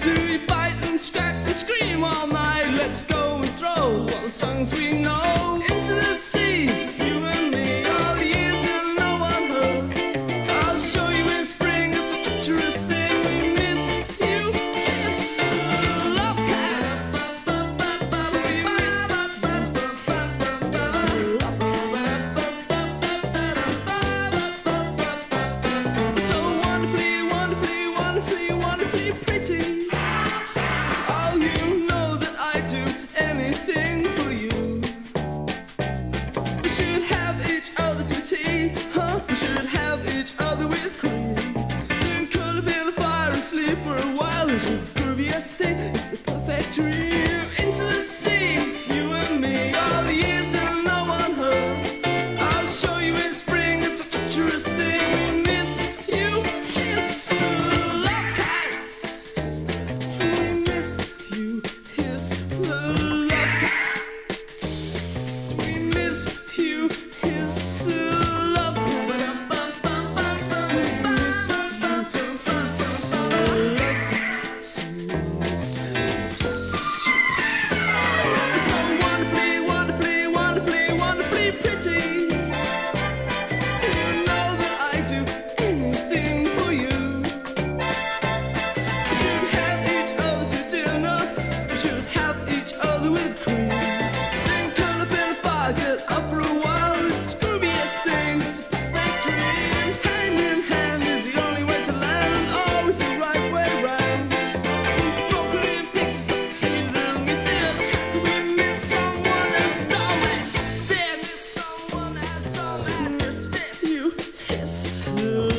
Do we bite and scratch and scream all night? Let's go and throw all the songs we know into the sea. You and me, all the years that no one heard. I'll show you in spring, it's a treacherous thing. We miss you, yes, love cats. We miss love cats. So wonderfully, wonderfully, wonderfully, wonderfully pretty. Oh, you know that I do anything for you. We should have each other to tea, huh? We should have each other with cream. Then curl up in the fire and sleep for a while. It's the grooviest thing, it's the perfect dream. Into the sea, you and me, all the years that no one heard. I'll show you in spring, it's a treacherous thing. We miss you, yes, love cats. We miss you, yes, the love cats. We miss you, yes, love cats. We miss you, yes, so wonderfully, wonderfully, wonderfully, wonderfully pretty. You know that I do anything for you. We should have each other to dinner. We should have each other with cream. Then curl up in the fire, get up for a while. It's the grooviest thing, it's a perfect dream. Hand in hand is the only way to land, and always the right way round. We've broken in pieces like hated and misses. How can we miss someone as dumb as this? Miss you, yes,